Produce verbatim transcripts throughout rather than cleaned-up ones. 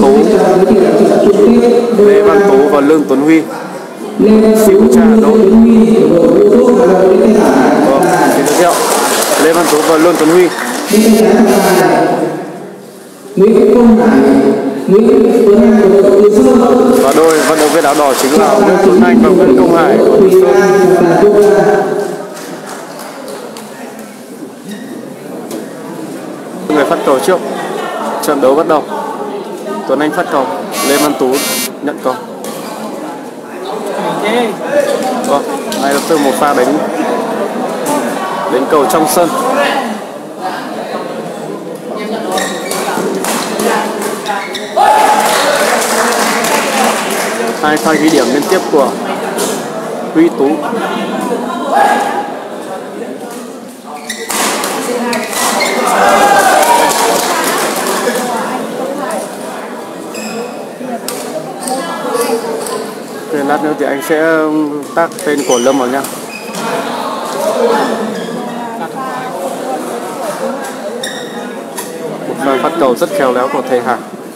Tú, Lê Văn Tú và Lương Tuấn Huy. Siêu cha Hà Nội. Vâng, xin giới thiệu Lê Văn Tú và Lương Tuấn Huy. Và đôi vận động viên áo đỏ chính là Nguyễn Tuấn Anh và Nguyễn Công Hải của Từ Sơn. Người phát cầu trước, trận đấu bắt đầu. Tuấn Anh phát cầu, Lê Văn Tú nhận cầu. Vâng, ngay lập tức một pha đánh đánh cầu trong sân. Hai pha ghi điểm liên tiếp của Huy Tú. Để lát nữa thì anh sẽ tác tên của Lâm vào nha. Một pha phát cầu rất khéo léo của thầy Hà.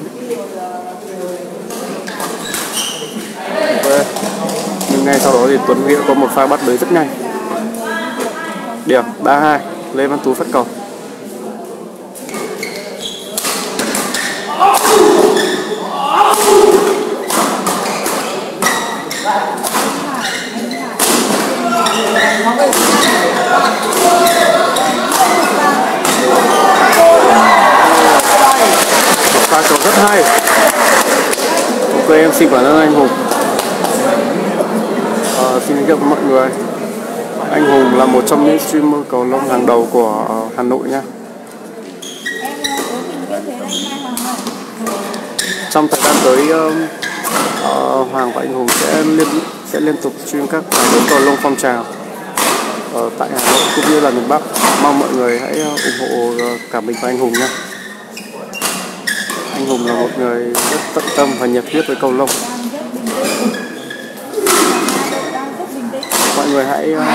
Nhưng ngay sau đó thì Tuấn Nghĩa có một pha bắt lưới rất nhanh. Điểm ba hai, Lê Văn Tú phát cầu. Pha cầu rất hay. Ok, em xin cảm ơn anh Hùng. À, xin kính chào mọi người. Anh Hùng là một trong những streamer cầu lông hàng đầu của Hà Nội nha. Trong thời gian tới, uh, uh, Hoàng và anh Hùng sẽ liên sẽ liên tục stream các giải đấu cầu lông phong trào ở tại Hà Nội cũng như là miền Bắc. Mong mọi người hãy uh, ủng hộ uh, cả mình và anh Hùng nha. Anh Hùng là một người rất tận tâm và nhiệt huyết với cầu lông. Mọi người hãy uh,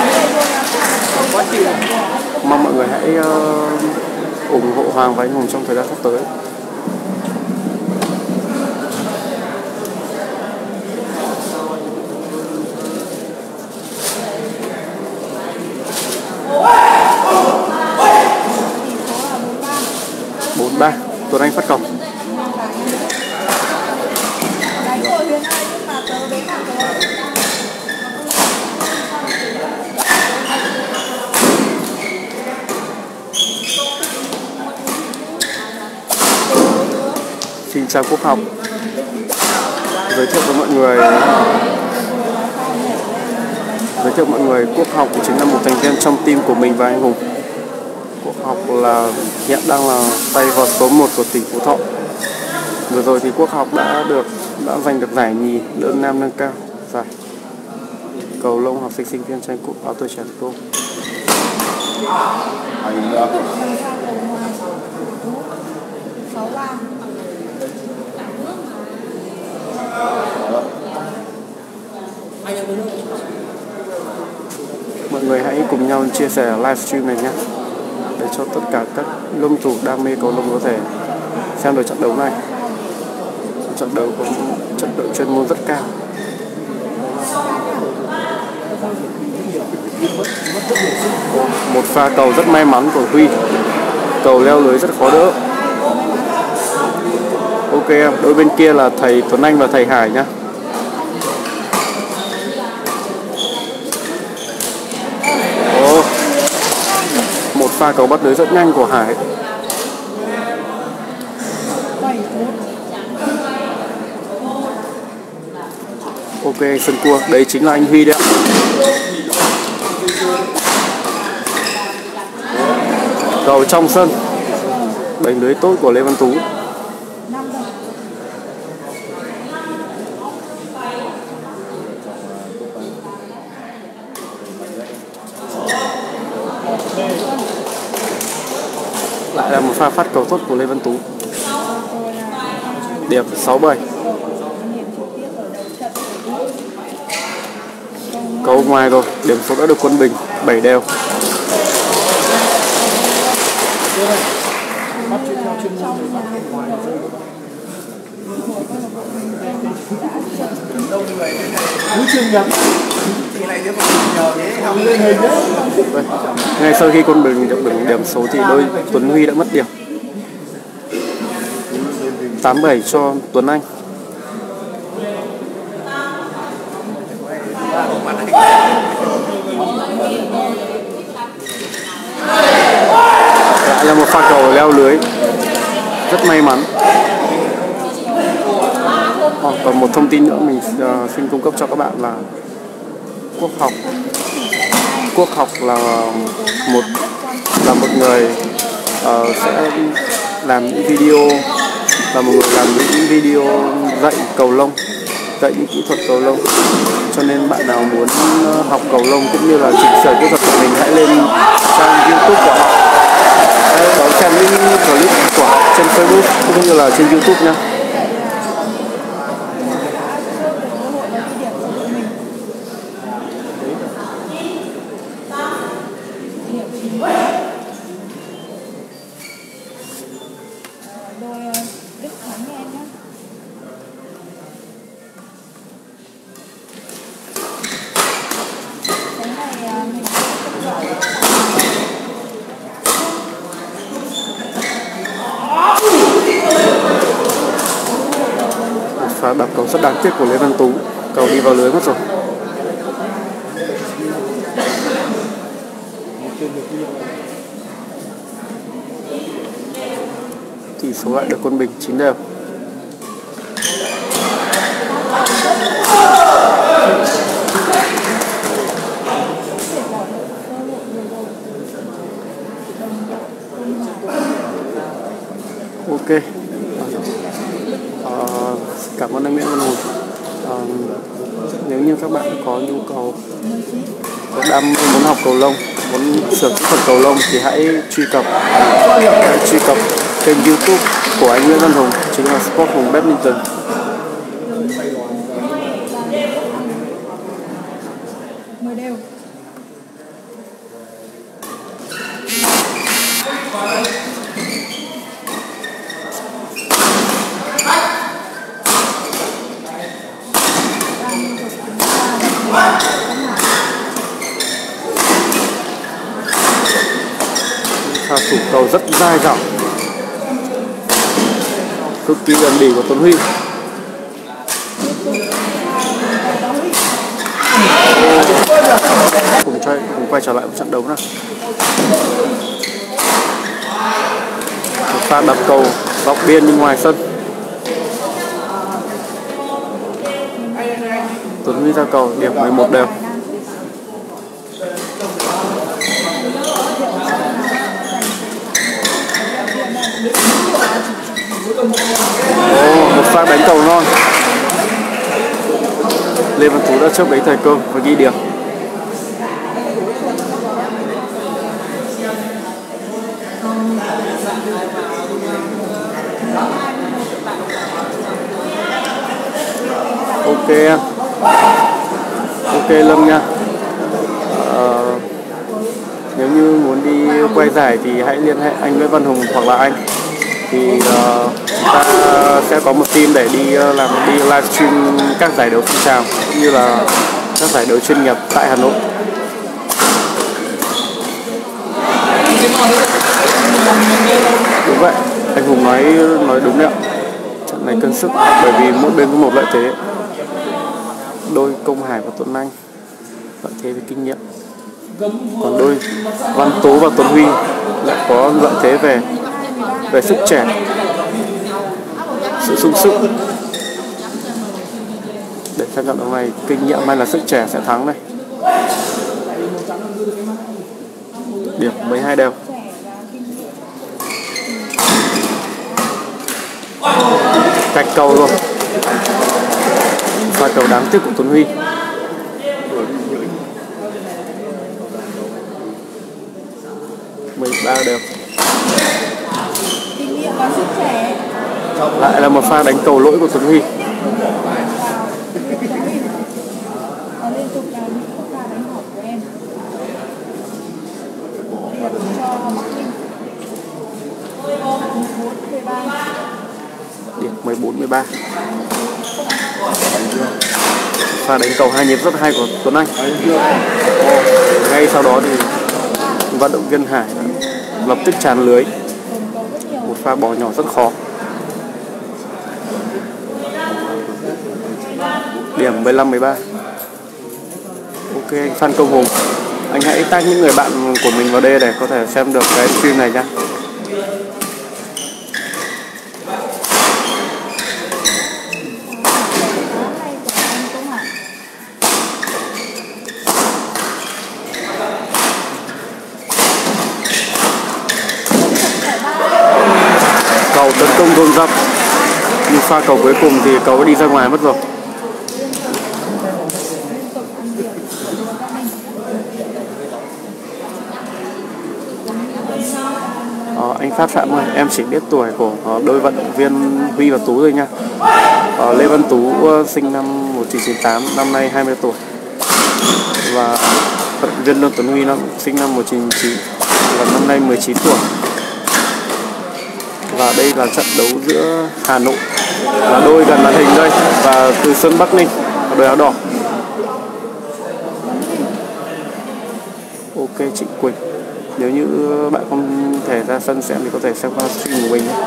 mong mọi người hãy uh, ủng hộ Hoàng và anh Hùng trong thời gian sắp tới. bốn ba, Tuấn Anh phát cầu. Xin chào Quốc Học. Giới thiệu với mọi người Giới thiệu mọi người Quốc Học chính là một thành viên trong team của mình và anh Hùng. Quốc Học là hiện đang là tay vợt số một của tỉnh Phú Thọ. Vừa rồi thì Quốc Học đã được đã giành được giải nhì đơn nam nâng cao, giải cầu lông học sinh sinh viên tranh cúp áo tuổi trẻ thủ đô. Mọi người hãy cùng nhau chia sẻ livestream này nhé, để cho tất cả các lông thủ đam mê cầu lông có thể xem được trận đấu này. Trận đấu có chất lượng chuyên môn rất cao. Một pha cầu rất may mắn của Huy, cầu leo lưới rất khó đỡ. Ok em, đôi bên kia là thầy Tuấn Anh và thầy Hải nhá. Ồ, một pha cầu bắt lưới rất nhanh của Hải. Ok, sân cua, đấy chính là anh Huy đấy ạ. Cầu trong sân, đánh lưới tốt của Lê Văn Tú. Lại là một pha phát cầu tốt của Lê Văn Tú. Điểm sáu bảy. Cầu ngoài rồi, điểm số đã được quân bình, bảy đều. Đây. Ngay sau khi Quân Bình được đứng điểm số thì đôi Tuấn Huy đã mất điểm. tám bảy cho Tuấn Anh. Lại là một pha cầu leo lưới rất may mắn. À, còn một thông tin nữa mình uh, xin cung cấp cho các bạn là Quốc Học Quốc Học là một là một người uh, sẽ làm những video là một người làm những video dạy cầu lông, dạy những kỹ thuật cầu lông. Cho nên bạn nào muốn học cầu lông cũng như là chỉnh sửa kỹ thuật của mình hãy lên trang YouTube của họ, đón xem những clip của họ trên Facebook cũng như là trên YouTube nha. Pha đập cầu rất đáng tiếc của Lê Văn Tú, cầu đi vào lưới mất rồi. Tỷ số lại được Quân Bình chín đều. Ok. Uh, cảm ơn anh Nguyễn Văn Hùng. Uh, nếu như các bạn có nhu cầu, có đam mê muốn học cầu lông, muốn sửa kỹ thuật cầu lông thì hãy truy cập hãy truy cập kênh YouTube của anh Nguyễn Văn Hùng, chính là Sport Hùng Badminton. Pha thủ cầu rất dai dẳng, cực kỳ gần bỉ của Tuấn Huy. Cùng chơi, cùng quay trở lại một trận đấu nào. Một pha đập cầu góc biên nhưng ngoài sân. Tuấn Huy ra cầu, điểm mười một đều. Oh, một pha đánh cầu ngon. Lê Văn Tú đã chớp lấy thời cơ và ghi điểm. Ok em. Ok Lâm nha. Ờ, nếu như muốn đi quay giải thì hãy liên hệ anh Nguyễn Văn Hùng hoặc là anh. Thì uh, ta sẽ có một team để đi uh, làm đi livestream các giải đấu phong trào cũng như là các giải đấu chuyên nghiệp tại Hà Nội. Đúng vậy, anh Hùng nói nói đúng đấy ạ. Trận này cân sức bởi vì mỗi bên có một lợi thế. Đôi Công Hải và Tuấn Anh lợi thế về kinh nghiệm, còn đôi Văn Tú và Tuấn Huy lại có lợi thế về về sức trẻ, sự sung sức. Để xem trận đấu này kinh nghiệm hay là sức trẻ sẽ thắng đây. Điểm mười hai đều. Cạch cầu rồi. Pha cầu đáng tiếc của Tuấn Huy. mười ba đều. Lại là một pha đánh cầu lỗi của Tuấn Huy. Điểm mười bốn mười ba. Pha đánh cầu hai nhịp rất hay của Tuấn Anh. Ngay sau đó thì vận động viên Hải lập tức tràn lưới. Một pha bỏ nhỏ rất khó. Điểm mười lăm mười ba. Ok anh Phan Công Hùng, anh hãy tag những người bạn của mình vào đây để có thể xem được cái stream này nhá. Cầu tấn công dồn dập, nhưng pha cầu cuối cùng thì cầu đi ra ngoài mất rồi. Ờ, anh Phát Phạm ơi, em chỉ biết tuổi của uh, đôi vận động viên Huy và Tú thôi nha. uh, Lê Văn Tú uh, sinh năm một nghìn chín trăm chín mươi tám, năm nay hai mươi tuổi. Và vận động viên Lương Tuấn Huy nó sinh năm một nghìn chín trăm chín mươi chín và năm nay mười chín tuổi. Và đây là trận đấu giữa Hà Nội là đôi gần màn hình đây, và Từ Sơn Bắc Ninh là đôi áo đỏ. Ok chị Quỳnh, nếu như bạn không thể ra sân xem thì có thể xem qua stream của mình nhé.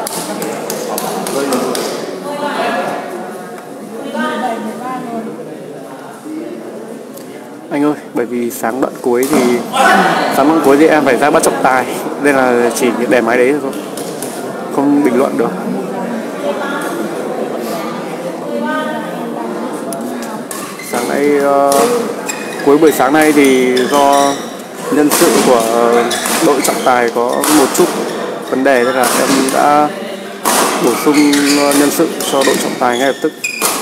Anh ơi, bởi vì sáng đoạn cuối thì sáng đoạn cuối thì em phải ra bắt trọng tài, nên là chỉ để máy đấy thôi, không bình luận được. Sáng nay uh, cuối buổi sáng nay thì do nhân sự của đội trọng tài có một chút vấn đề, nên là em đã bổ sung nhân sự cho đội trọng tài ngay lập tức.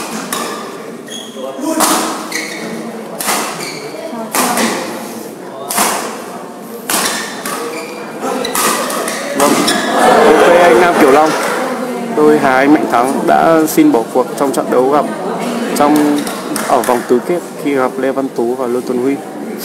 Vâng, ok anh Nam Kiểu Long, đôi Hà Anh Mạnh Thắng đã xin bỏ cuộc trong trận đấu gặp trong ở vòng tứ kết khi gặp Lê Văn Tú và Lương Tuấn Huy.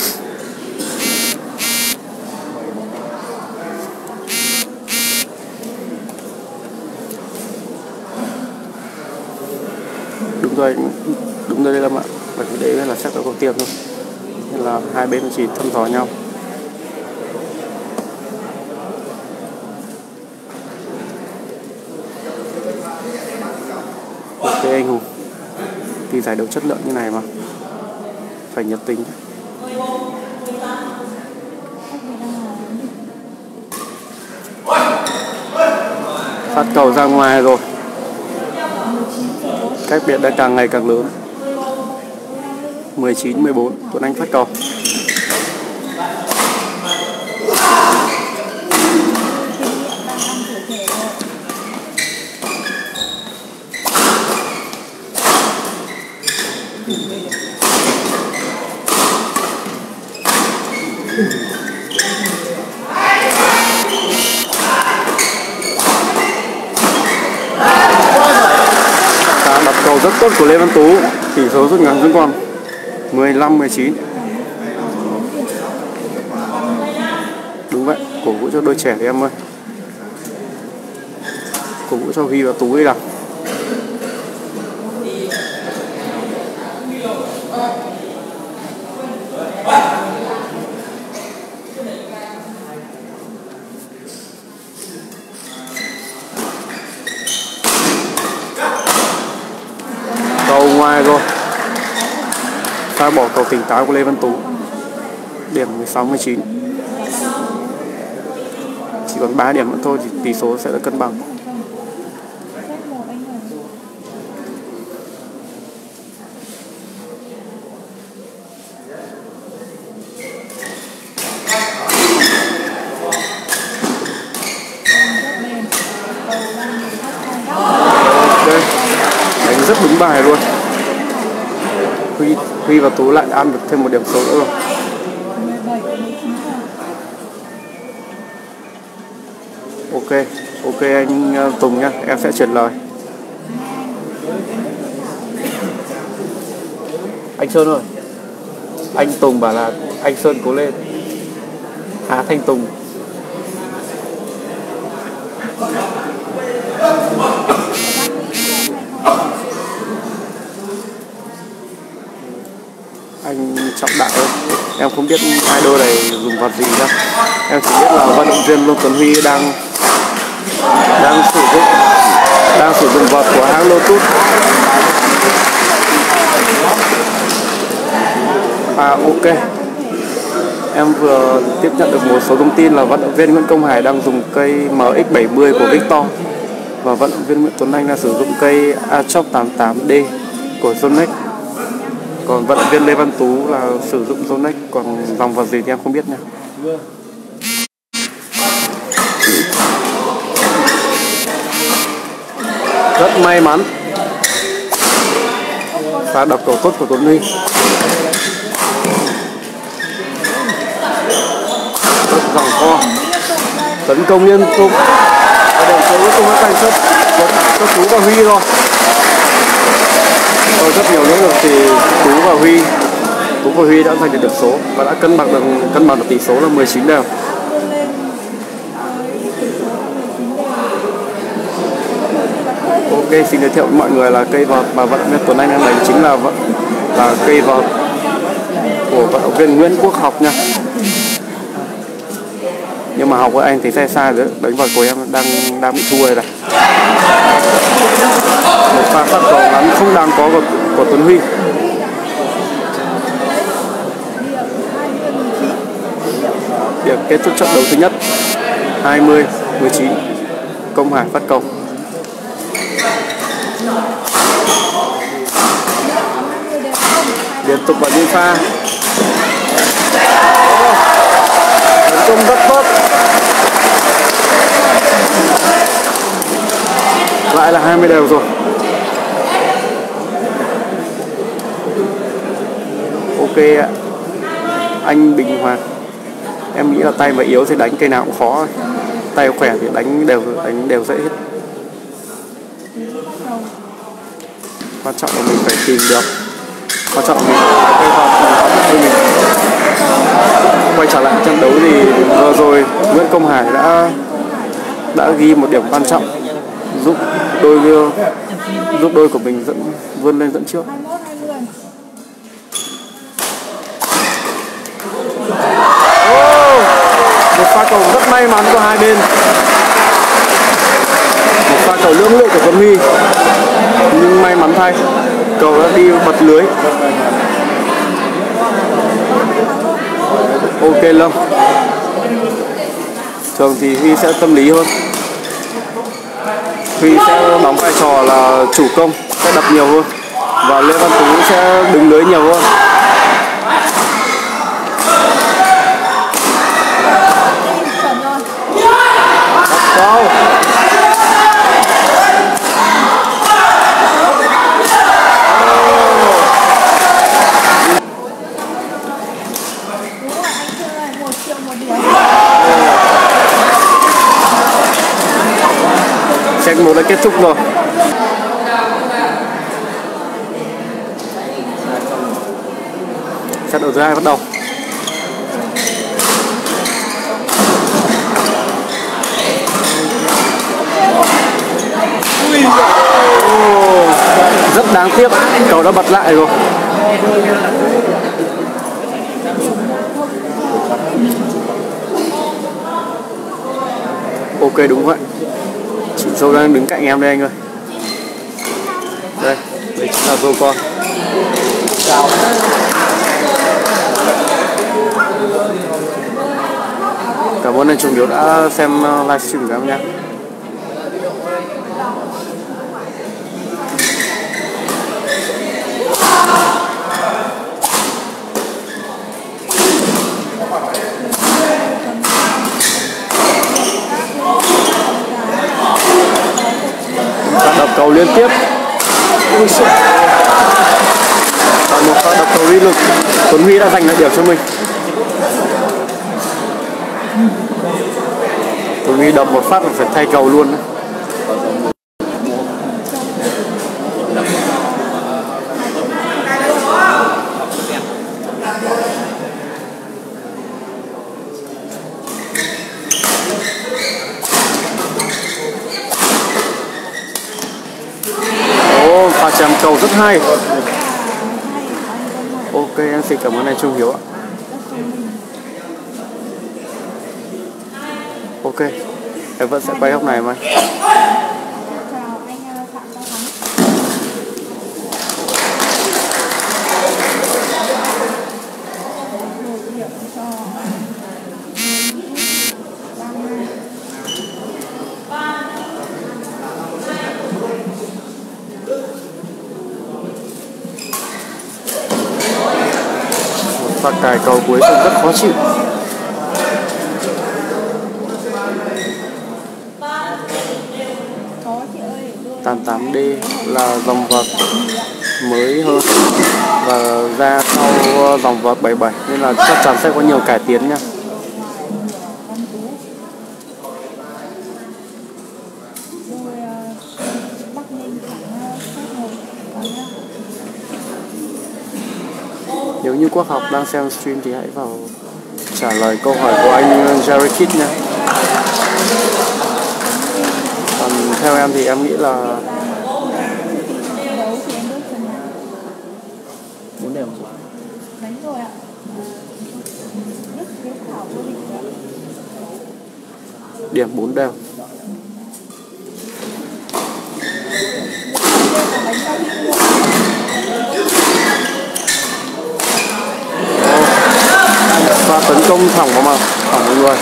Đúng rồi, đúng rồi đây là bạn, bởi vì đấy là set đấu đầu tiên thôi, nên là hai bên chỉ thăm dò nhau. Ok anh Hùng, thì giải đấu chất lượng như này mà phải nhiệt tình. Phát cầu ra ngoài rồi, cách biệt đã càng ngày càng lớn. Mười chín mười bốn, Tuấn Anh phát cầu. Pha đập cầu rất tốt của Lê Văn Tú, tỷ số rút ngắn xuống còn mười lăm mười chín. Đúng vậy, cổ vũ cho đôi trẻ thì em ơi, cổ vũ cho Huy và Tú ấy nào. Cầu ngoài rồi, pha bỏ cầu tỉnh táo của Lê Văn Tú. Điểm mười sáu mười chín. Chỉ còn ba điểm nữa thôi thì tỷ số sẽ là cân bằng. Ok, đánh rất đúng bài luôn. Huy, Huy và Tú lại ăn được thêm một điểm số nữa rồi. Ok, ok anh Tùng nhá, em sẽ chuyển lời. Anh Sơn ơi, anh Tùng bảo là anh Sơn cố lên. Hà Thanh Tùng. anh Trọng Đại ơi. Em không biết hai đôi này dùng vật gì đâu. Em chỉ biết là vận động viên Lô Tuấn Huy đang đang sử dụng đang sử dụng vật của hãng Lotus. À ok. Em vừa tiếp nhận được một số thông tin là vận động viên Nguyễn Công Hải đang dùng cây M X bảy mươi của Victor và vận động viên Nguyễn Tuấn Anh đang sử dụng cây Achoc tám mươi tám D của Yonex. Còn vận động viên Lê Văn Tú là sử dụng Yonex, còn dòng vật gì thì em không biết nha. Rất may mắn pha đập cầu tốt của Tuấn Huy. Rất giằng co, tấn công liên tục và điểm số cuối cùng đã thành chấp cho Tú và Huy rồi. Sau rất nhiều nỗ lực thì Tú và Huy Tú và Huy đã giành được điểm số và đã cân bằng được cân bằng được tỷ số là mười chín đều. Ok, xin giới thiệu với mọi người là cây vợt mà vận động viên Tuấn Anh đang đánh chính là vận là cây vợt của vận động viên Nguyễn Quốc Học nha. Nhưng mà học với anh thì sai sai rồi, đánh vợt của em đang đang bị thua rồi này. Một pha phát cầu ngắn không đáng có của, của Tuấn Huy. Điểm kết thúc trận đấu thứ nhất hai mươi mười chín, Công Hải phát cầu. Liên tục vào những pha tấn công rất tốt, lại là hai mươi đều rồi. Ok ạ, anh Bình Hoàng, em nghĩ là tay mà yếu thì đánh cây nào cũng khó, tay khỏe thì đánh đều đánh đều dễ hết. Quan trọng là mình phải tìm được, quan trọng là mình cây vợt mình quay trở lại trận đấu thì vừa rồi Nguyễn Công Hải đã đã ghi một điểm quan trọng giúp đôi giúp đôi của mình dẫn vươn lên dẫn trước. Oh, một pha cầu rất may mắn của hai bên, một pha cầu lưỡng lự của Tuấn Huy, nhưng may mắn thay cầu đã đi bật lưới. Ok Lâm, thường thì Huy sẽ tâm lý hơn, Huy sẽ đóng vai trò là chủ công, sẽ đập nhiều hơn, và Lê Văn Tú sẽ đứng lưới nhiều hơn. Wow. Set một đã kết thúc rồi. Set đấu thứ hai bắt đầu. Oh, rất đáng tiếc, cầu đã bật lại rồi. Ok đúng vậy. Chị Dâu đang đứng cạnh em đây anh ơi. Đây, đây chính là Dâu con. Cảm ơn anh Trung Hiếu đã xem livestream của em nha. Đập cầu liên tiếp. Và một pha đập cầu uy lực, Tuấn Huy đã giành lại điểm cho mình. Tuấn Huy đập một phát là phải thay cầu luôn đấy. Pha chạm cầu rất hay. Ok, Ok, em xin cảm ơn anh Trung Hiếu ạ. Ok, em vẫn sẽ quay góc này mà. Và cài cầu cuối cùng rất khó chịu. tám tám D là dòng vợt mới hơn và ra sau dòng vợt bảy bảy nên là chắc chắn sẽ có nhiều cải tiến nha. Nếu như Quốc Học đang xem stream thì hãy vào trả lời câu hỏi của anh Jerry Kid nha. Còn theo em thì em nghĩ là bốn đều. Điểm bốn đều. Và tấn công thẳng vào mặt thẳng mọi người.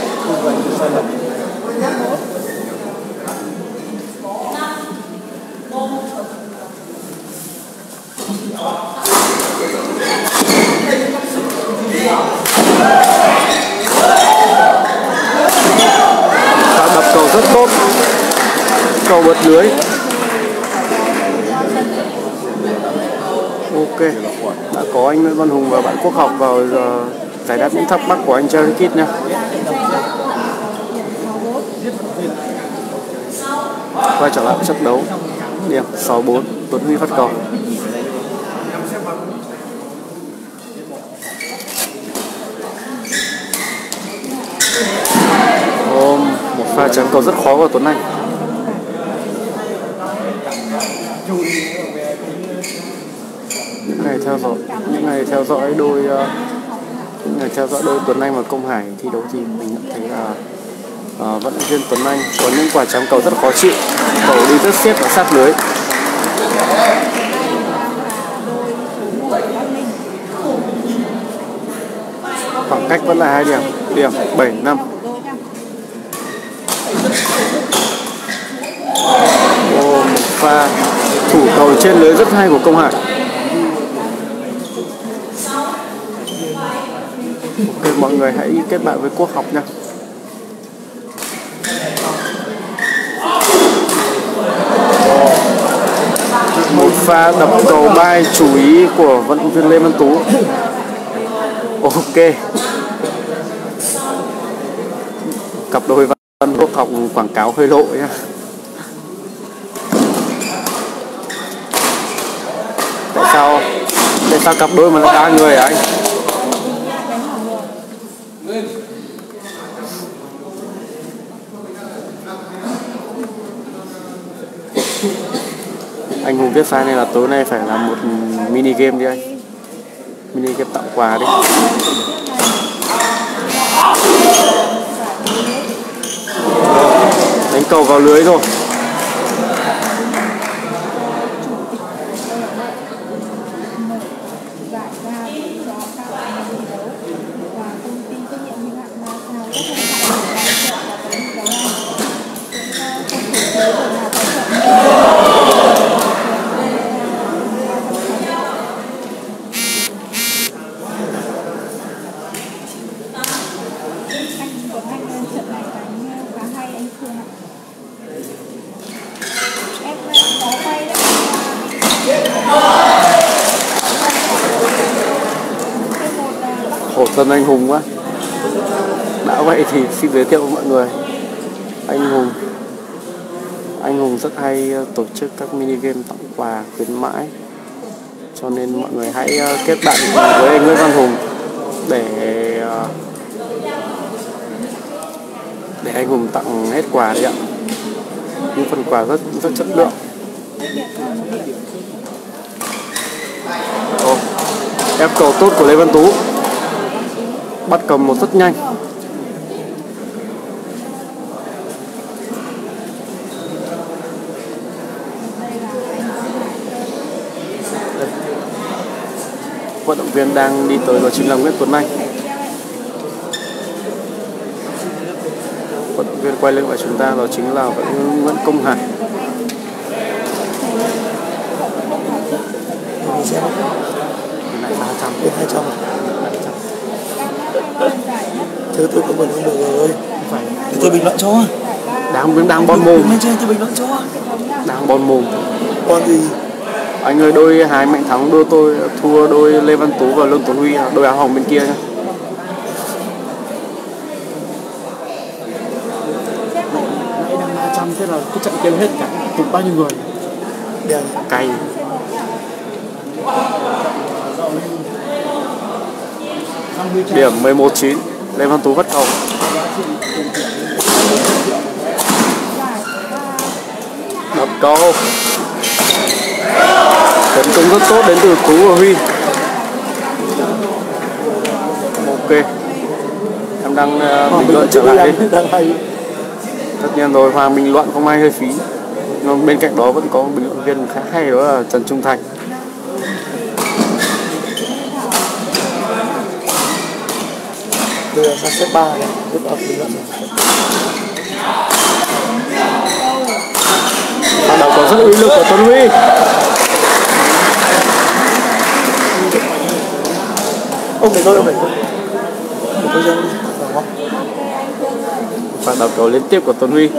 Và đập cầu rất tốt, cầu bật lưới. Ok, đã có anh Nguyễn Văn Hùng và bạn Quốc Học vào giờ giải đáp những thắc mắc của anh Jerry Kid nha. Quay trở lại trận đấu. Điểm sáu bốn, Tuấn Huy phát cầu. Ôm một pha chắn cầu rất khó của Tuấn Anh. Những ngày theo dõi, những ngày theo dõi đôi uh, những ngày theo dõi đôi Tuấn Anh và Công Hải thi đấu thì mình nhận thấy là uh, vận động viên Tuấn Anh có những quả chắn cầu rất khó chịu, cầu đi rất xiết và sát lưới. Khoảng cách vẫn là hai điểm, điểm bảy năm. Ô, một pha thủ cầu trên lưới rất hay của Công Hải. Ok, mọi người hãy kết bạn với Quốc Học nha. Một pha đập cầu bay chú ý của vận động viên Lê Văn Tú. Ok, cặp đôi Văn Quốc Học quảng cáo hơi lộ nha. Tại sao tại sao cặp đôi mà lại đá người hả anh? Anh Hùng viết sai này là tối nay phải làm một mini game đi anh. Mini game tặng quà đi. Đánh cầu vào lưới rồi. Khổ thân anh Hùng quá. Đã vậy thì xin giới thiệu với mọi người, anh Hùng anh Hùng rất hay tổ chức các mini game tặng quà khuyến mãi, cho nên mọi người hãy kết bạn với anh Nguyễn Văn Hùng để để anh Hùng tặng hết quà đi ạ. Những phần quà rất rất chất lượng. Ồ, Ép cầu tốt của Lê Văn Tú, bắt cầm một rất nhanh. Đây. Vận động viên đang đi tới đó chính là Nguyễn Tuấn Anh. Vận động viên quay lưng lại chúng ta đó chính là Nguyễn Công Hải. Này ba trăm, hai trăm. Thứ tôi cũng bình luận được rồi. Phải. Tôi bình luận cho. Đang đang bon mồm. Tôi bình luận cho. Đang bon mồm. Bon gì? Anh ơi, đôi Hải Mạnh Thắng đôi tôi thua đôi Lê Văn Tú và Lương Tuấn Huy, đôi áo hồng bên kia nhá. Nãy đang ba trăm, thế là cái trận kêu hết cả tụt bao nhiêu người. Đèn Cay. Điểm mười một chín, Lê Văn Tú vất cầu. Đập cầu. Tấn công rất tốt đến từ Tú và Huy. Ok. Em đang uh, bình luận trở lại đi. Tất nhiên rồi, Hoàng bình luận không ai hơi phí. Nhưng bên cạnh đó vẫn có một bình luận viên khá hay, đó là Trần Trung Thành. Bây giờ sang set ba này, tiếp tục bình luận. Bắt đầu có rất uy lực của Tuấn Huy. Ông để tôi, ông để tôi. Để tôi ra đi. Và đập cầu liên tiếp của Tuấn Huy.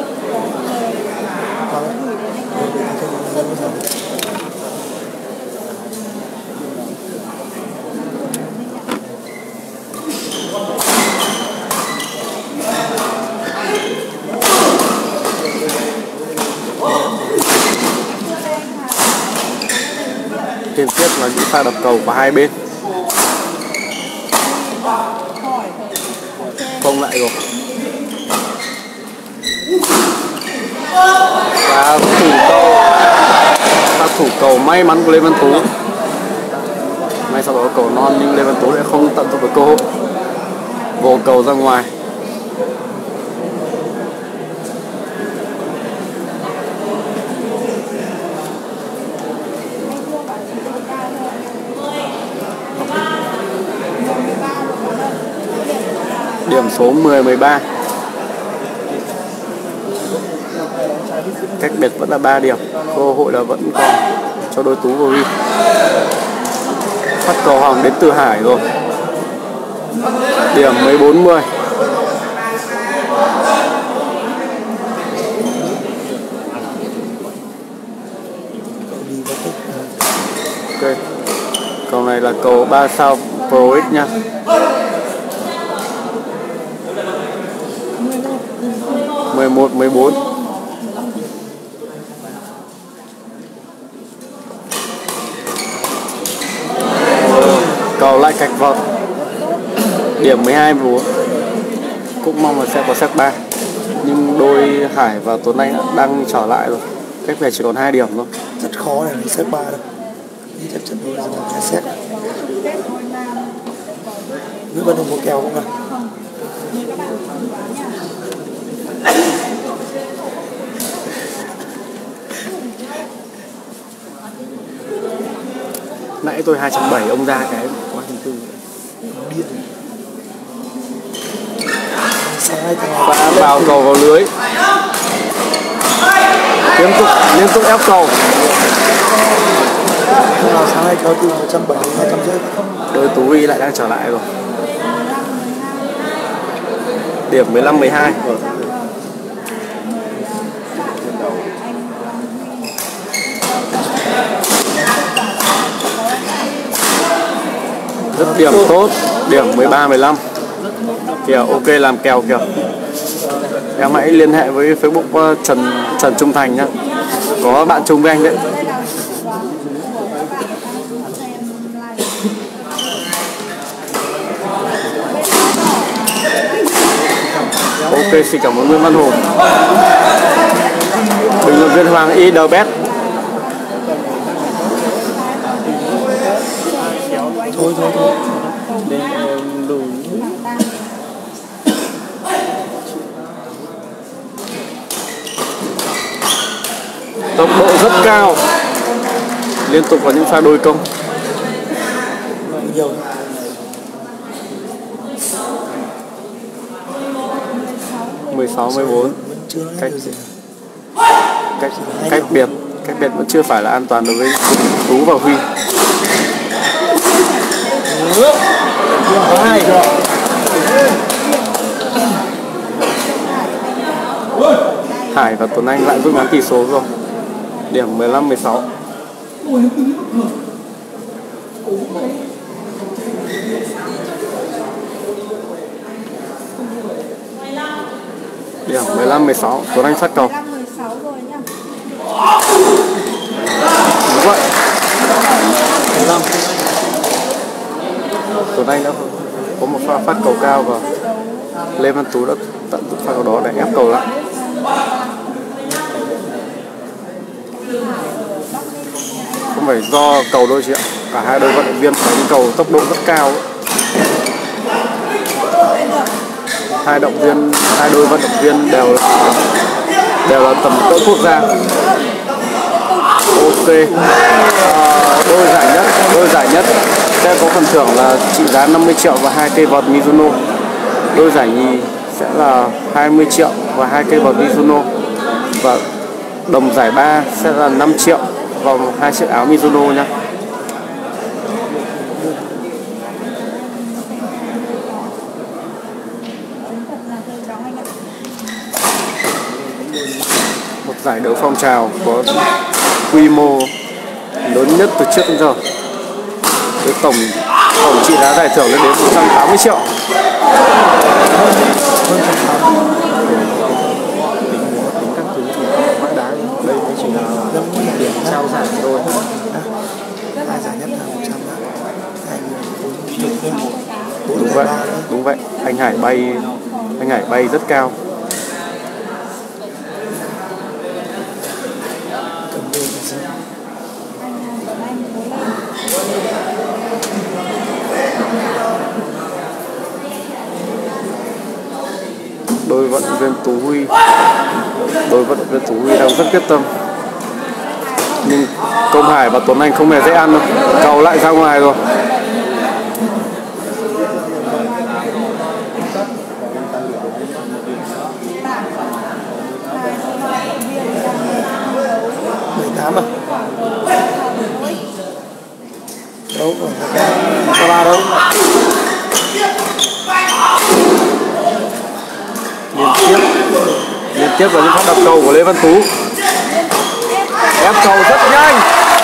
Liên tiếp là những pha đập cầu của hai bên. Không lại rồi. Và thủ cầu và thủ cầu may mắn của Lê Văn Tú. Ngay sau đó cầu non nhưng Lê Văn Tú lại không tận dụng được cơ hội, vô cầu ra ngoài. Điểm số mười mười ba. Cách biệt vẫn là ba điểm. Cơ hội là vẫn còn cho đôi Tú và Huy. Phát cầu hỏng đến từ Hải rồi. Điểm mười bốn mười. Ok. Cầu này là cầu ba sao Pro X nha. mười một mười bốn. Cầu lại cạch vợt. Điểm mười hai mười bốn. Cũng mong là sẽ có set ba. Nhưng đôi Hải và Tuấn Anh đang trở lại rồi. Cách về chỉ còn hai điểm thôi. Rất khó để set ba đâu. Đi chắc chắn rồi phải set. Nguyễn Văn Hùng có kèo không ạ? Nãy tôi hai trăm bảy mươi, ông ra cái quá thứ tư. Điên. Và vào cầu vào lưới. Tiếp tục liên tục ép cầu. Sáng nay kéo từ một trăm bảy mươi đến hai trăm rưỡi. Đôi Tú Huy lại đang trở lại rồi. Điểm mười lăm mười hai. Rất điểm tốt, điểm mười ba mười lăm. Kìa, ok làm kèo kìa. Em hãy liên hệ với Facebook Trần Trần Trung Thành nhá. Có bạn chung với anh đấy. Ok, xin cảm ơn Nguyễn Văn Hùng. Bình luận viên Hoàng Y The Best. Thôi thôi thôi. Để em lùi. Tốc độ rất cao, liên tục có những pha đôi công. Nhiều. mười sáu mười bốn. Chưa nói cách được gì. cách cách biệt cách biệt vẫn chưa phải là an toàn đối với Tú và Huy. Hai rồi. Hải và Tuấn Anh lại rút ngắn tỷ số rồi. Điểm mười lăm mười sáu. Điểm mười lăm mười sáu, Tuấn Anh phát cầu. Đúng vậy. mười lăm. Tuấn Anh đã có một pha phát cầu cao và Lê Văn Tú đã tận dụng pha cầu đó để ép cầu lại. Không phải do cầu đôi chị ạ, cả hai đôi vận động viên đánh cầu tốc độ rất cao ấy. Hai động viên, hai đôi vận động viên đều đều là tầm cỡ quốc gia. Ok, à, đôi giải nhất, đôi giải nhất sẽ có phần thưởng là trị giá năm mươi triệu và hai cây vợt Mizuno. Đôi giải nhì sẽ là hai mươi triệu và hai cây vợt Mizuno. Và đồng giải ba sẽ là năm triệu và hai chiếc áo Mizuno nha. Một giải đấu phong trào có quy mô lớn nhất từ trước đến giờ, với tổng tổng trị giá giải thưởng lên đến một trăm tám mươi triệu. Tính các thứ thì quá đáng. Đây mới chỉ là điểm trao giải thôi. Hai giải nhất là một trăm đó. Hai người bốn Đúng vậy, đúng vậy. Anh Hải bay, anh Hải bay rất cao. Đôi vận động viên Tú Huy, đôi vận động viên Tú Huy đang rất quyết tâm, nhưng Công Hải và Tuấn Anh không hề dễ ăn đâu. Cầu lại ra ngoài rồi. mười tám à? Đâu còn Có ba đâu. Liên tiếp liên tiếp là những phát đập cầu của Lê Văn Tú. Ép cầu rất nhanh.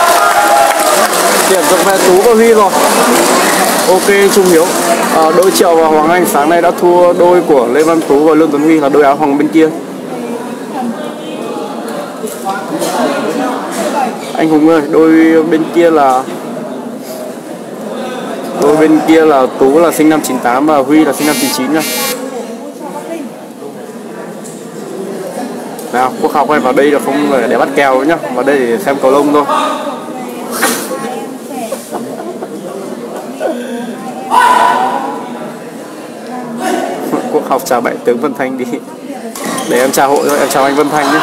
Điểm thuộc về Tú và Huy rồi. Ok Trung Hiếu. À, đôi Triệu và Hoàng Anh sáng nay đã thua đôi của Lê Văn Tú và Lương Tuấn Huy là đôi áo hoàng bên kia. Anh Hùng ơi, đôi bên kia là đôi bên kia là Tú là sinh năm chín tám và Huy là sinh năm chín chín nha. Nào, Quốc Học ơi, vào đây là không phải để bắt kèo nhá, vào đây để xem cầu lông thôi. Quốc Học chào Đại tướng Vân Thanh đi. Để em chào hội thôi, em chào anh Vân Thanh nhé.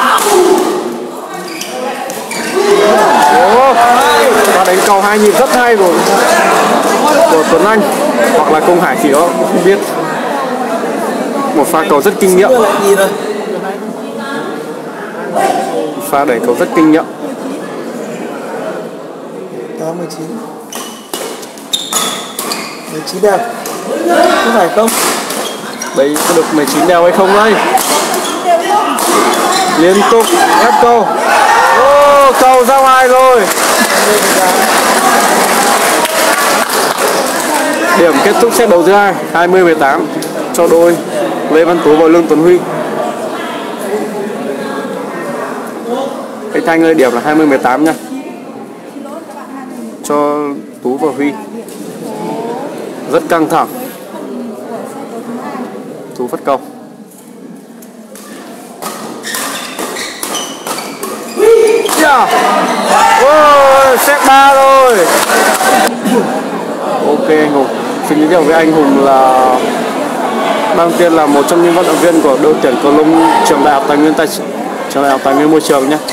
Ồ, và đánh cầu hai nhịp rất hay rồi của Tuấn Anh hoặc là Công Hải thì đó không biết. Một pha cầu rất kinh nghiệm. Pha đẩy cầu rất kinh nghiệm. tám mươi chín. mười chín đều. Có phải không? Đấy có được mười chín đều hay không đây? Liên tục ép cầu. Ô, cầu ra ngoài rồi. Điểm kết thúc set đấu thứ hai, hai mươi mười tám cho đôi Lê Văn Tú và Lương Tuấn Huy. Anh Thanh ơi, điểm là hai mươi mười tám nha. Cho Tú và Huy. Rất căng thẳng. Tú phát cầu. Yeah. Oh, set ba rồi. Ok anh Hùng, xin giới thiệu với anh Hùng là Đăng Tiên là một trong những vận động viên của đội tuyển cầu lông trường đại học tài nguyên tài trường đại học tài nguyên môi trường nhé.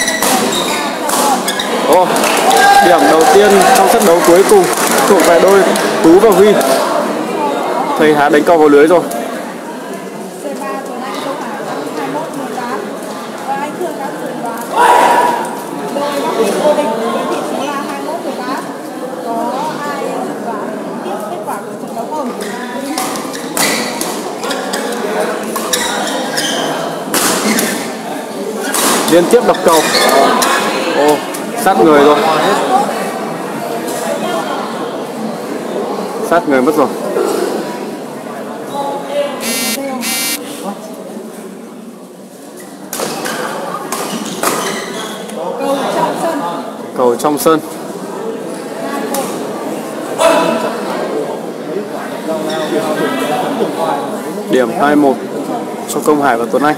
Ồ, điểm đầu tiên trong set đấu cuối cùng thuộc về đôi Tú và Huy. Thầy Hà đánh cầu vào lưới rồi. Liên tiếp đập cầu. Ồ, sát người rồi. Sát người mất rồi. Cầu trong sân. Điểm hai một cho Công Hải và Tuấn Anh.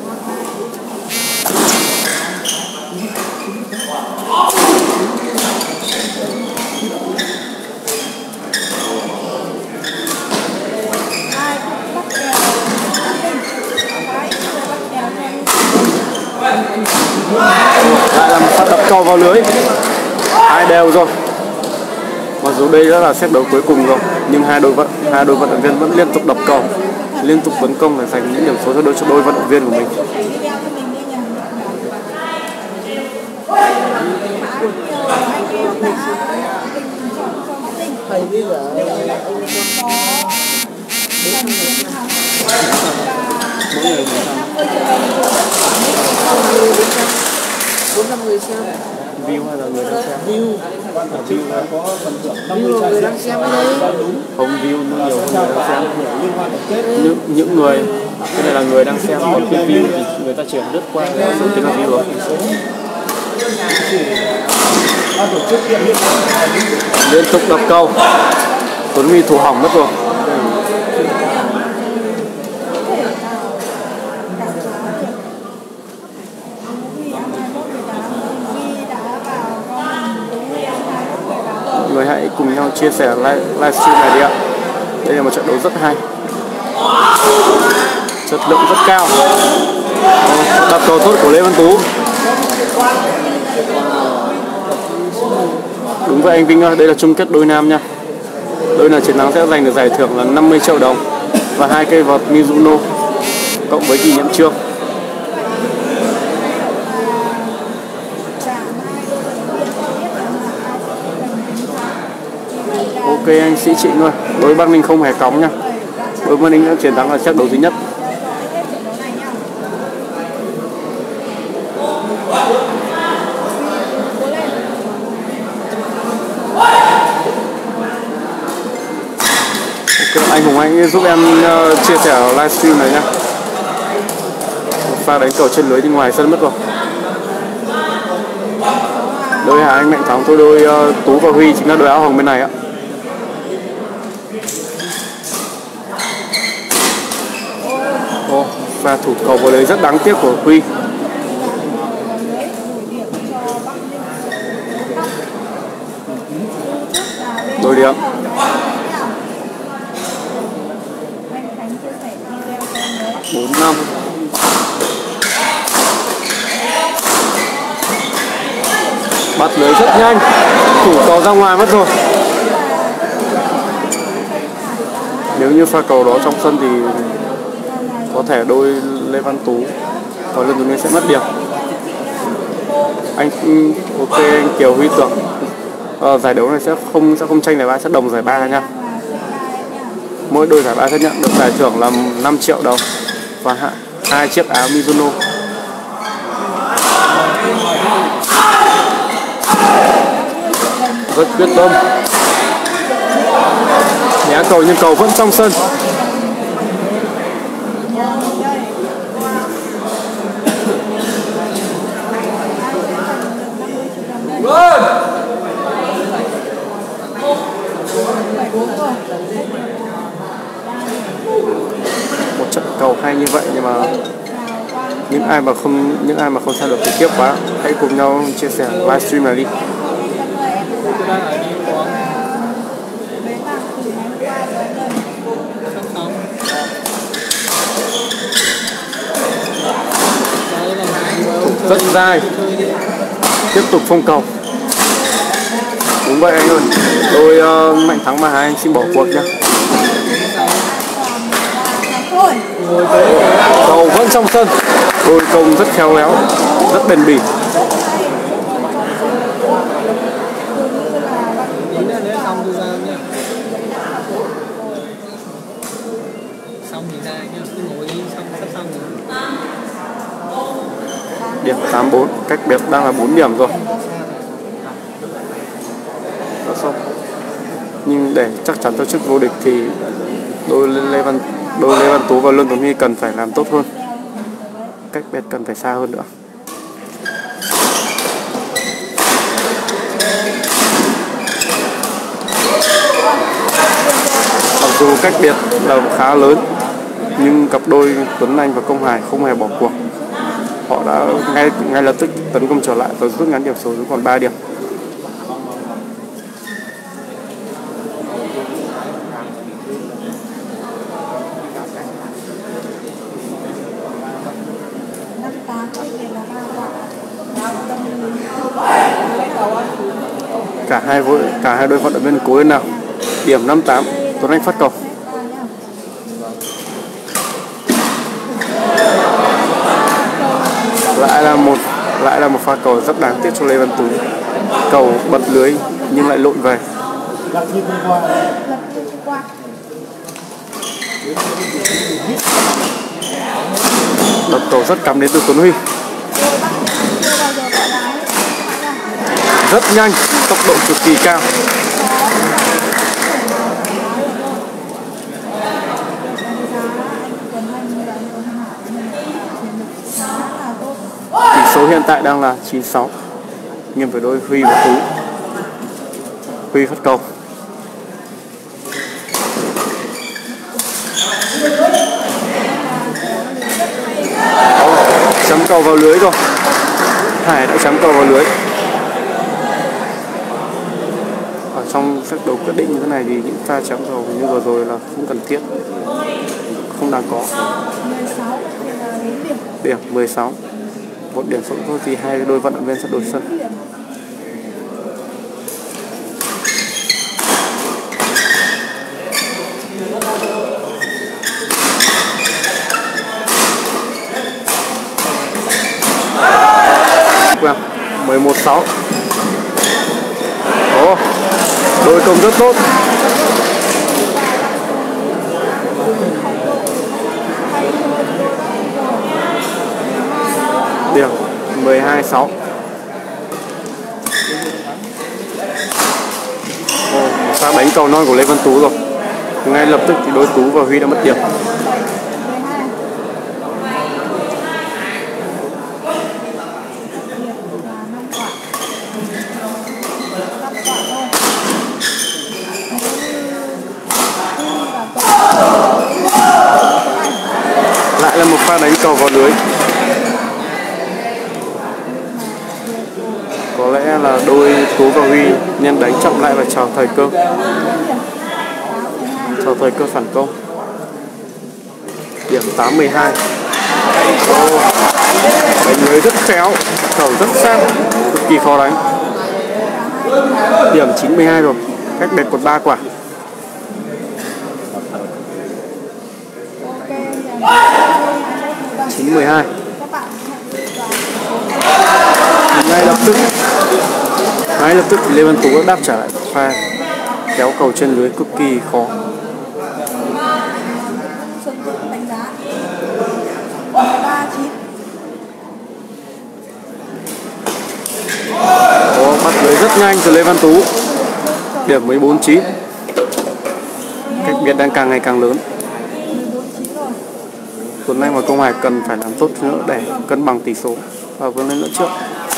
Lại là một phát đập cầu vào lưới. Hai đều rồi. Mặc dù đây đã là set đấu cuối cùng rồi, nhưng hai đội vận hai đội vận động viên vẫn liên tục đập cầu, liên tục tấn công để giành những điểm số cho đôi cho đôi vận động viên của mình. bốn năm người xem. View hay là người đang xem? View. View có phần thưởng năm mươi người đang xem ở đây. Không, view nó nhiều hơn người đang xem. Những những người, cái này là người đang xem, còn cái view thì người ta chỉ lướt qua số tiền là view rồi. Liên tục đập cầu. Tuấn Huy thủ hỏng mất rồi. Mọi người hãy cùng nhau chia sẻ live, livestream này đi ạ. Đây là một trận đấu rất hay, chất lượng rất cao. Đập cầu tốt của Lê Văn Tú. Đúng vậy anh Vinh ơi, đây là chung kết đôi nam nha. Đôi nào chiến thắng sẽ giành được giải thưởng là năm mươi triệu đồng và hai cây vợt Mizuno cộng với kỷ niệm chương. Ok anh Sĩ Trịnh ơi, đối Bắc Ninh không hề cóng nha. Đối Bắc Ninh đã chiến thắng là set đấu duy nhất. Ok, anh Hùng Anh giúp em uh, chia sẻ livestream này nhá. Một pha đánh cầu trên lưới đi ngoài sân mất rồi. Đôi Hà Anh Mạnh thắng thôi đôi uh, Tú và Huy chính là đôi áo hồng bên này ạ. Ồ, pha thủ cầu vào lưới rất đáng tiếc của Huy. Đôi điểm. bốn năm. Bắt lưới rất nhanh. Thủ cầu ra ngoài mất rồi. Nếu như pha cầu đó trong sân thì có thể đôi Lê Văn Tú có lần này sẽ mất điểm. Anh ok anh Kiều Huy Tưởng à, giải đấu này sẽ không sẽ không tranh giải ba, sẽ đồng giải ba nha. Mỗi đôi giải ba sẽ nhận được giải thưởng là năm triệu đồng và hai chiếc áo Mizuno. Rất quyết tâm. Nhá cầu nhưng cầu vẫn trong sân. Một trận cầu hay như vậy nhưng mà những ai mà không những ai mà không theo được trực tiếp quá, hãy cùng nhau chia sẻ livestream này đi. dài. Tiếp tục phong cầu. Đúng vậy anh ơi. Đôi uh, Mạnh Thắng và Hà Anh xin bỏ cuộc nha. Cầu vẫn trong sân. Đôi công rất khéo léo, rất bền bỉ. Điểm tám bốn, cách biệt đang là bốn điểm rồi. Đã xong. Nhưng để chắc chắn cho chức vô địch thì đôi Lê Văn đôi Lê Văn Tú và Lương Tuấn Huy cần phải làm tốt hơn. Cách biệt cần phải xa hơn nữa. Mặc dù cách biệt là khá lớn nhưng cặp đôi Tuấn Anh và Công Hải không hề bỏ cuộc. Họ đã ngay ngay lập tức tấn công trở lại và rút ngắn điểm số xuống còn ba điểm. Cả hai vội cả hai đôi vận động viên cố lên nào. Điểm năm tám, Tuấn Anh phát cầu. Lại là một lại là một pha cầu rất đáng tiếc cho Lê Văn Tú. Cầu bật lưới nhưng lại lộn về. Đập cầu rất cắm đến từ Tuấn Huy. Rất nhanh, tốc độ cực kỳ cao. Tỷ số hiện tại đang là chín sáu, nghiêng về đôi Huy và Tú. Huy phát cầu. Chấm cầu vào lưới rồi. Hải đã chấm cầu vào lưới. Ở trong set đấu quyết định như thế này thì những pha chấm cầu như vừa rồi là không cần thiết, không đáng có. Điểm mười sáu. Một điểm số thôi thì hai đôi vận động viên sẽ đổi sân. mười một sáu. Ồ, đôi công rất tốt. Điểm mười hai sáu. Ồ, một pha đánh cầu non của Lê Văn Tú rồi. Ngay lập tức thì đôi Tú và Huy đã mất điểm. Lại là một pha đánh cầu vào lưới. Có lẽ là đôi Tú và Huy nên đánh chậm lại và chờ thời cơ. Chờ thời cơ phản công. Điểm tám mười hai. Oh, đánh lưới rất khéo, cầu rất sát, cực kỳ khó đánh. Điểm chín mười hai rồi, cách biệt còn ba quả. chín mười hai. Ngay lập tức ngay lập tức Lê Văn Tú đã đáp trả lại pha kéo cầu trên lưới cực kỳ khó. Ồ, bắt lưới rất nhanh từ Lê Văn Tú. Điểm mười bốn chín. Cách biệt đang càng ngày càng lớn. Tuấn Anh và Công Hải cần phải làm tốt nữa để cân bằng tỷ số và vươn lên nữa trước.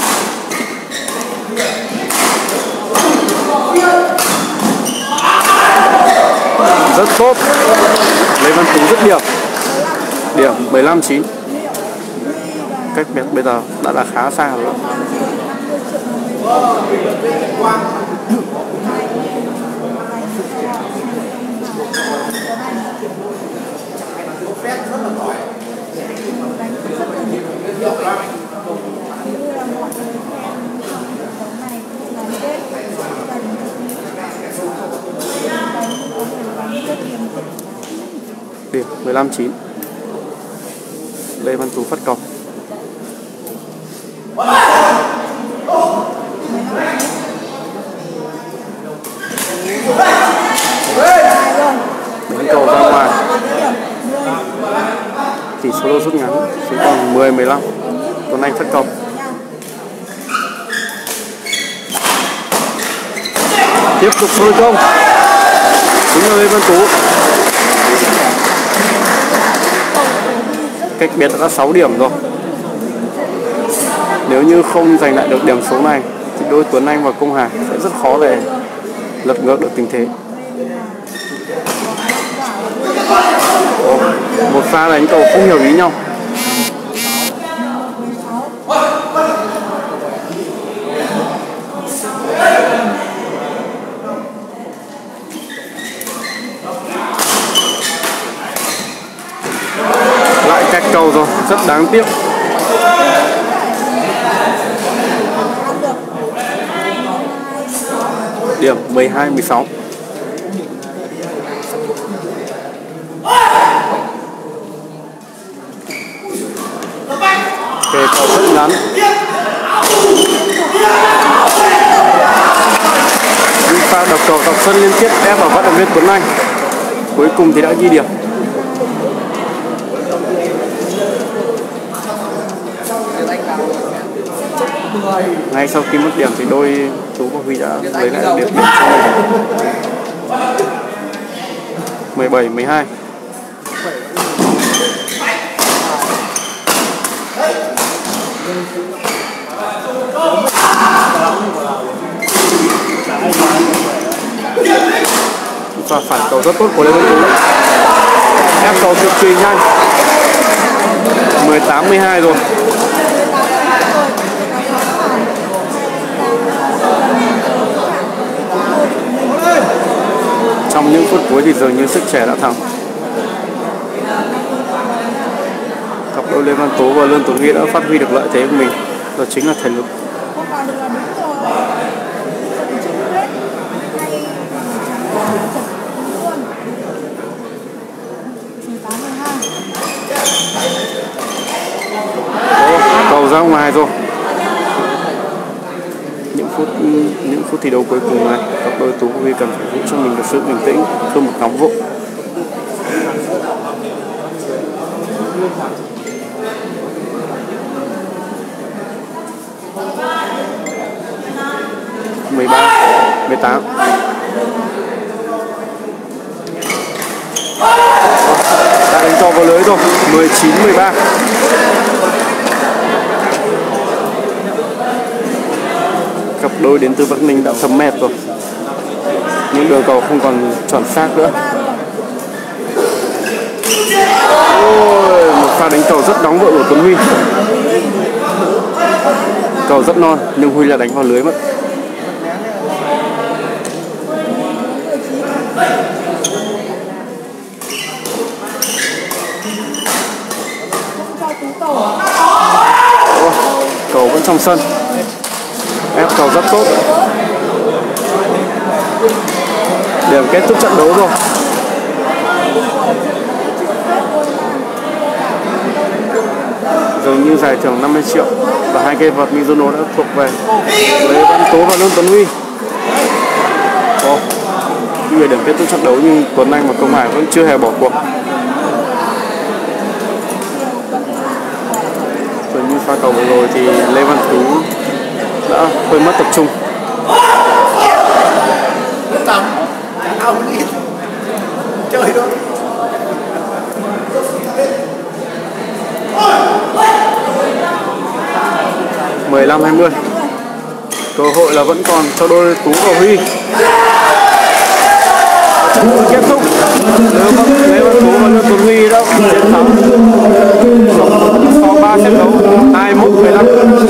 Rất tốt. Lê Văn Tú dứt điểm. Điểm mười lăm chín. Cách biệt bây giờ đã là khá xa rồi. Điểm mười lăm chín. Lê Văn Tú phát cầu. Đánh cầu ra ngoài. Tỷ số lô rút ngắn xuống còn mười mười lăm. Tuấn Anh phát cầu. Tiếp tục sôi công. Chính là Lê Văn Tú. Cách biệt đã sáu điểm rồi. Nếu như không giành lại được điểm số này thì đôi Tuấn Anh và Công Hà sẽ rất khó để lật ngược được tình thế. Ồ, một pha đánh cầu không hiểu ý nhau. Lại cách cầu rồi, rất đáng tiếc. Điểm mười hai mười sáu. Kề cầu rất ngắn. Những pha đập cầu dọc sân liên tiếp ép vào vận động viên Tuấn Anh. Cuối cùng thì đã ghi điểm. Ngay sau khi mất điểm thì đôi Tú và Huy đã lấy lại được điểm cho mình. mười bảy mười hai. Và phản cầu rất tốt của Lê Văn Tú. Ép cầu cực kỳ nhanh. mười tám mười hai rồi. Trong những phút cuối thì dường như sức trẻ đã thắng. Cặp đôi Lê Văn Tú và Lương Tuấn Huy đã phát huy được lợi thế của mình, đó chính là thể lực. Ồ, cầu ra ngoài rồi. Những phút những phút thi đấu cuối cùng này, cặp đôi Tú và Huy cần phải giữ cho mình được sự bình tĩnh, không được nóng vội. mười ba mười tám. Đã đánh to vào lưới rồi. mười chín mười ba. Cặp đôi đến từ Bắc Ninh đã thấm mệt rồi. Những đường cầu không còn chuẩn xác nữa. Ôi, một pha đánh cầu rất nóng vội của Tuấn Huy. Cầu rất non nhưng Huy là đánh vào lưới mất. Ôi, cầu vẫn trong sân. Ép cầu rất tốt. Điểm kết thúc trận đấu rồi. Dường như giải thưởng năm mươi triệu và hai cây vợt Mizuno đã thuộc về Lê Văn Tú và Lương Tuấn Huy. Ồ, người điểm kết thúc trận đấu nhưng Tuấn Anh và Công Hải vẫn chưa hề bỏ cuộc. Dường như pha cầu vừa rồi thì Lê Văn Tú đã hơi mất tập trung. Chơi thôi. mười lăm hai mươi. Cơ hội là vẫn còn cho đôi Tú và Huy. Trận kết thúc. Lê Văn Tú và Lương Tuấn Huy đã chiến thắng sau ba trận đấu hai mươi mốt mười lăm.